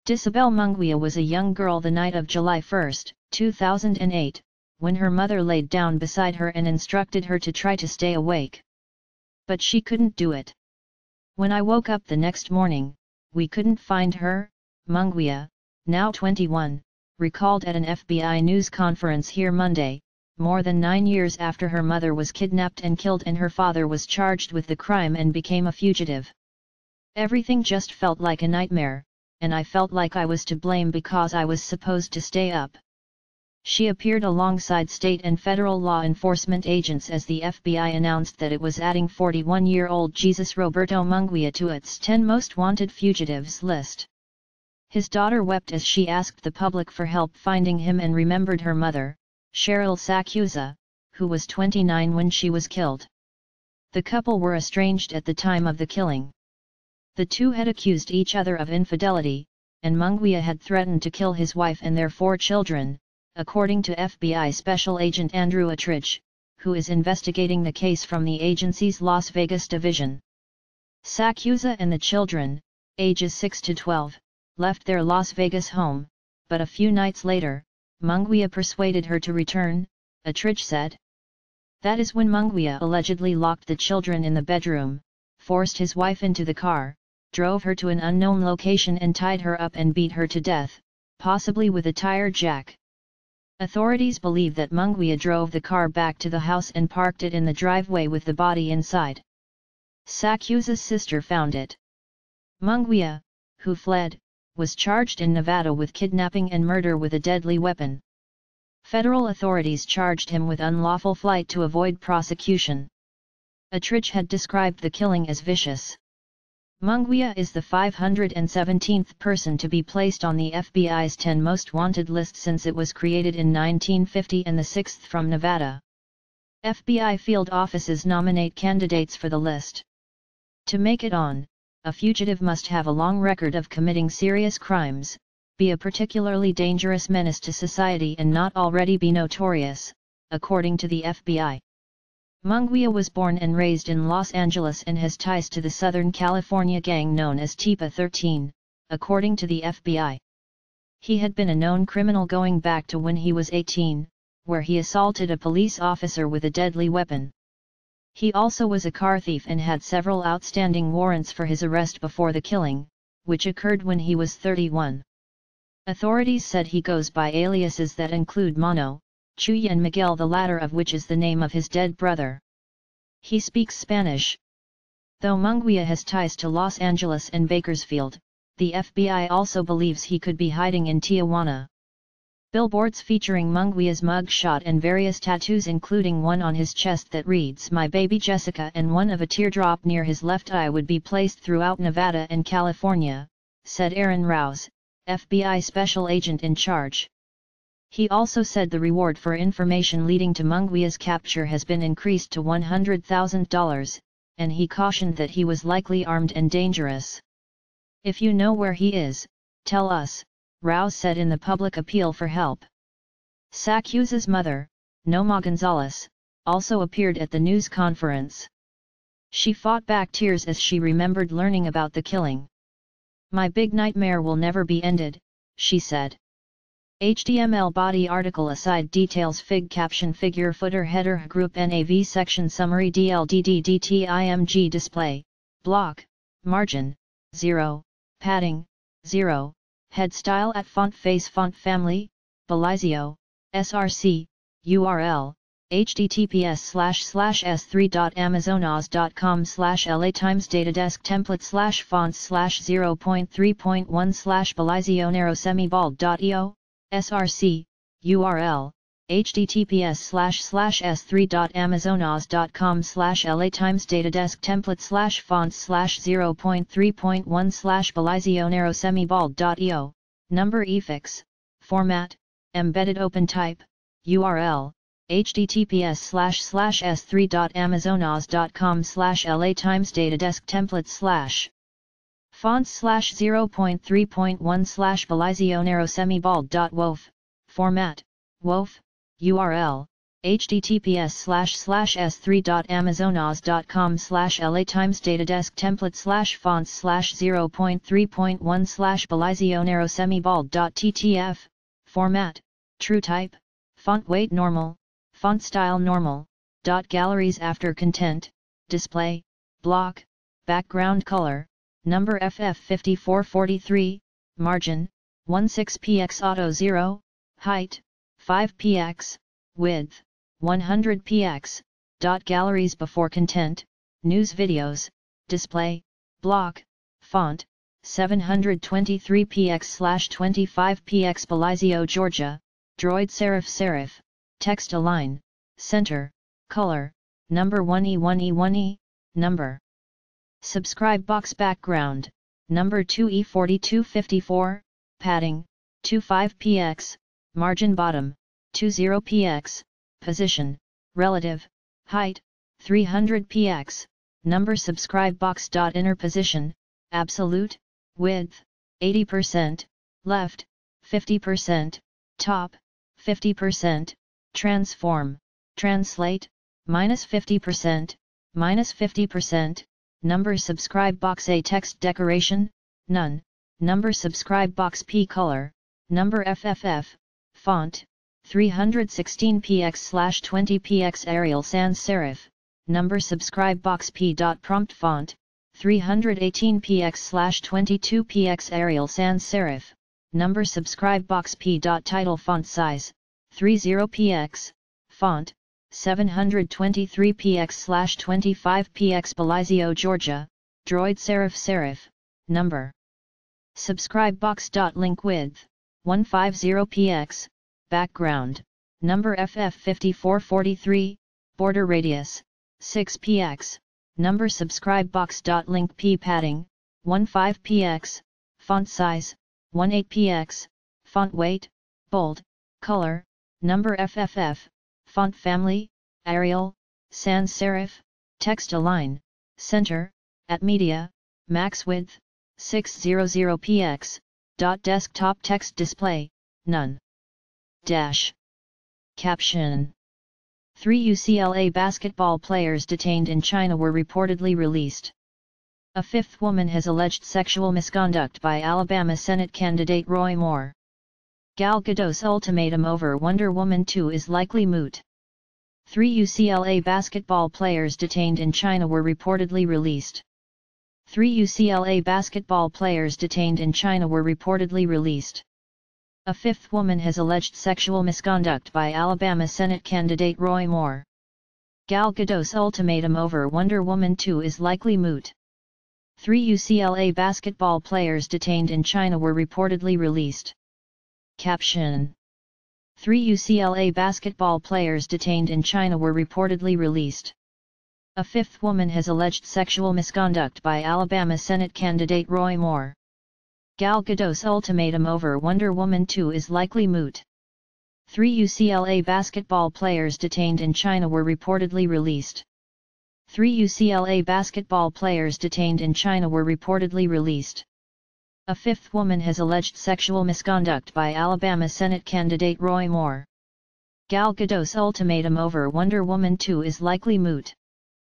Dysabel Munguia was a young girl the night of July 1, 2008, when her mother laid down beside her and instructed her to try to stay awake. But she couldn't do it. When I woke up the next morning, we couldn't find her, Munguia, now 21, recalled at an FBI news conference here Monday, more than 9 years after her mother was kidnapped and killed and her father was charged with the crime and became a fugitive. Everything just felt like a nightmare, and I felt like I was to blame because I was supposed to stay up. She appeared alongside state and federal law enforcement agents as the FBI announced that it was adding 41-year-old Jesus Roberto Munguia to its 10 Most Wanted Fugitives list. His daughter wept as she asked the public for help finding him and remembered her mother, Cheryl Sacuza, who was 29 when she was killed. The couple were estranged at the time of the killing. The two had accused each other of infidelity, and Munguia had threatened to kill his wife and their 4 children, according to FBI Special Agent Andrew Attridge, who is investigating the case from the agency's Las Vegas division. Sacuza and the children, ages 6 to 12, left their Las Vegas home, but a few nights later, Munguia persuaded her to return, Attridge said. That is when Munguia allegedly locked the children in the bedroom, forced his wife into the car, drove her to an unknown location and tied her up and beat her to death, possibly with a tire jack. Authorities believe that Munguia drove the car back to the house and parked it in the driveway with the body inside. Sacuza's sister found it. Munguia, who fled, was charged in Nevada with kidnapping and murder with a deadly weapon. Federal authorities charged him with unlawful flight to avoid prosecution. Attridge had described the killing as vicious. Munguia is the 517th person to be placed on the FBI's 10 Most Wanted list since it was created in 1950 and the 6th from Nevada. FBI field offices nominate candidates for the list. To make it on, a fugitive must have a long record of committing serious crimes, be a particularly dangerous menace to society and not already be notorious, according to the FBI. Munguia was born and raised in Los Angeles and has ties to the Southern California gang known as TIPA 13, according to the FBI. He had been a known criminal going back to when he was 18, where he assaulted a police officer with a deadly weapon. He also was a car thief and had several outstanding warrants for his arrest before the killing, which occurred when he was 31. Authorities said he goes by aliases that include Mono, Chuy and Miguel, the latter of which is the name of his dead brother. He speaks Spanish. Though Munguia has ties to Los Angeles and Bakersfield, the FBI also believes he could be hiding in Tijuana. Billboards featuring Munguia's mug shot and various tattoos, including one on his chest that reads "My Baby Jessica" and one of a teardrop near his left eye, would be placed throughout Nevada and California, said Aaron Rouse, FBI special agent in charge. He also said the reward for information leading to Munguia's capture has been increased to $100,000, and he cautioned that he was likely armed and dangerous. If you know where he is, tell us, Rouse said in the public appeal for help. Sacuza's mother, Noma Gonzalez, also appeared at the news conference. She fought back tears as she remembered learning about the killing. "My big nightmare will never be ended," she said. HTML body article aside details fig caption figure footer header group NAV section summary DLDDDTIMG display, block, margin, 0, padding, 0, head style at font face font family, Belizio, SRC, URL, https://s3.amazonas.com/la times datadesk template /fonts/0.3.1 Belizio narrow semibald.io, SRC, URL, https://s3.amazonas.com/la times datadesk template /fonts/0.3.1 Belizio narrow semibald.io, number efix, format, embedded open type, URL, https://s3.amazonas.com/la times datadesk template fonts/0.3.1 Belizio narrow semibald.wof, format, WOF, URL, https://s3.amazonas.com/la times datadesk template/fonts/0.3.1/balizio-narrow-semi-bold.ttf, format, true type, font weight normal, font style normal, galleries after content, display, block, background color, number FF5443, margin, 16px auto 0, height, 5px, width, 100px, galleries before content, news videos, display, block, font, 723px/25px Balizio Georgia, droid serif, text align, center, color, number 1E1E1E, number. Subscribe box background, number 2E4254, padding, 25px, margin bottom, 20px, position, relative, height, 300px, number subscribe box. Inner position, absolute, width, 80%, left, 50%, top, 50%, transform, translate, -50%, -50%, number subscribe box A text decoration, none, number subscribe box P color, number FFF, font, 316px/20px Arial sans serif, number subscribe box P. Prompt font, 318px/22px Arial sans serif, number subscribe box P. Title font size, 30px, font, 723px/25px Balizio Georgia, droid serif, number. Subscribe box. Link width, 150px, background, number FF5443, border radius, 6px, number subscribe box. Link P padding, 15px, font size, 18px, font weight, bold, color, number FFF, font family, Arial, sans serif, text align, center, at media, max width, 600px, desktop text display, none. Caption. 3 UCLA basketball players detained in China were reportedly released. A fifth woman has alleged sexual misconduct by Alabama Senate candidate Roy Moore. Gal Gadot's ultimatum over Wonder Woman 2 is likely moot. 3 UCLA basketball players detained in China were reportedly released. 3 UCLA basketball players detained in China were reportedly released. A fifth woman has alleged sexual misconduct by Alabama Senate candidate Roy Moore. Gal Gadot's ultimatum over Wonder Woman 2 is likely moot. 3 UCLA basketball players detained in China were reportedly released. Caption. 3 UCLA basketball players detained in China were reportedly released. A fifth woman has alleged sexual misconduct by Alabama Senate candidate Roy Moore. Gal Gadot's ultimatum over Wonder Woman 2 is likely moot. 3 UCLA basketball players detained in China were reportedly released. 3 UCLA basketball players detained in China were reportedly released. A fifth woman has alleged sexual misconduct by Alabama Senate candidate Roy Moore. Gal Gadot's ultimatum over Wonder Woman 2 is likely moot.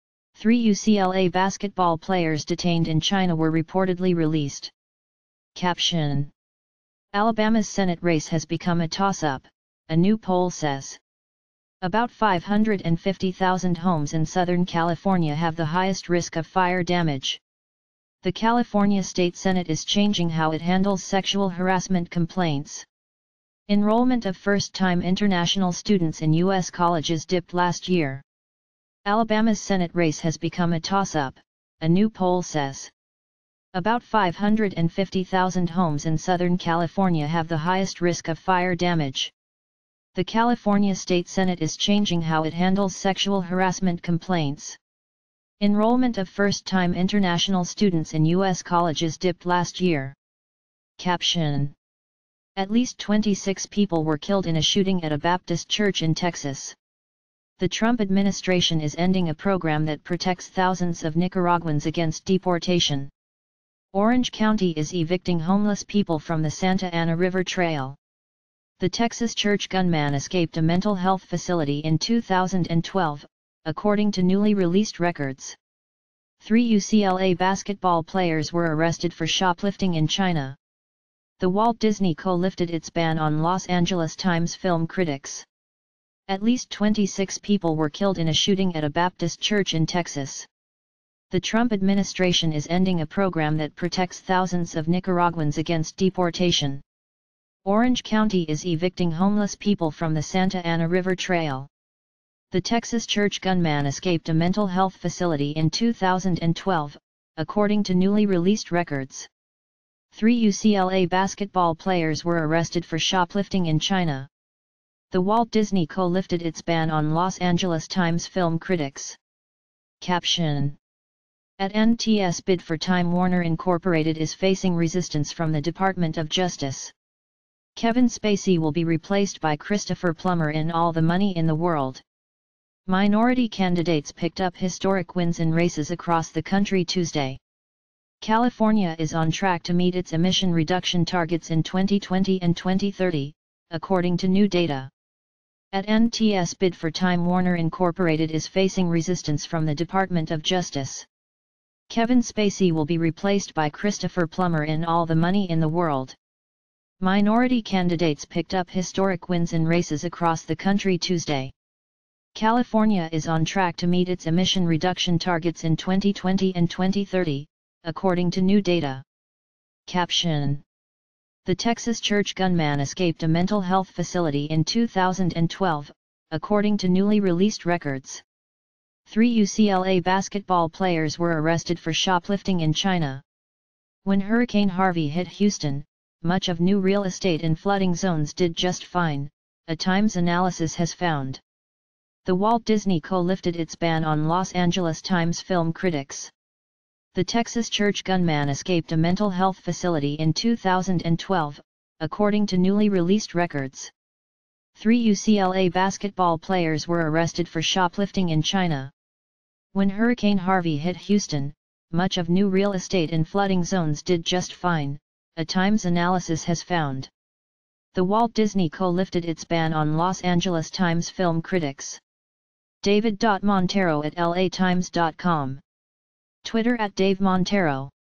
3 UCLA basketball players detained in China were reportedly released. Caption. Alabama's Senate race has become a toss-up, a new poll says. About 550,000 homes in Southern California have the highest risk of fire damage. The California State Senate is changing how it handles sexual harassment complaints. Enrollment of first-time international students in U.S. colleges dipped last year. Alabama's Senate race has become a toss-up, a new poll says. About 550,000 homes in Southern California have the highest risk of fire damage. The California State Senate is changing how it handles sexual harassment complaints. Enrollment of first-time international students in U.S. colleges dipped last year. Caption. At least 26 people were killed in a shooting at a Baptist church in Texas. The Trump administration is ending a program that protects thousands of Nicaraguans against deportation. Orange County is evicting homeless people from the Santa Ana River Trail. The Texas church gunman escaped a mental health facility in 2012, according to newly released records. 3 UCLA basketball players were arrested for shoplifting in China. The Walt Disney Co. lifted its ban on Los Angeles Times film critics. At least 26 people were killed in a shooting at a Baptist church in Texas. The Trump administration is ending a program that protects thousands of Nicaraguans against deportation. Orange County is evicting homeless people from the Santa Ana River Trail. The Texas church gunman escaped a mental health facility in 2012, according to newly released records. 3 UCLA basketball players were arrested for shoplifting in China. The Walt Disney Co. lifted its ban on Los Angeles Times film critics. Caption: @NTS bid for Time Warner Incorporated is facing resistance from the Department of Justice. Kevin Spacey will be replaced by Christopher Plummer in All the Money in the World. Minority candidates picked up historic wins in races across the country Tuesday. California is on track to meet its emission reduction targets in 2020 and 2030, according to new data. @NTS bid for Time Warner Incorporated is facing resistance from the Department of Justice. Kevin Spacey will be replaced by Christopher Plummer in All the Money in the World. Minority candidates picked up historic wins in races across the country Tuesday. California is on track to meet its emission reduction targets in 2020 and 2030, according to new data. Caption: The Texas church gunman escaped a mental health facility in 2012, according to newly released records. 3 UCLA basketball players were arrested for shoplifting in China. When Hurricane Harvey hit Houston, much of new real estate in flooding zones did just fine, a Times analysis has found. The Walt Disney Co. lifted its ban on Los Angeles Times film critics. The Texas church gunman escaped a mental health facility in 2012, according to newly released records. 3 UCLA basketball players were arrested for shoplifting in China. When Hurricane Harvey hit Houston, much of new real estate in flooding zones did just fine, a Times analysis has found. The Walt Disney Co. lifted its ban on Los Angeles Times film critics. David.Montero at LATimes.com. Twitter @DaveMontero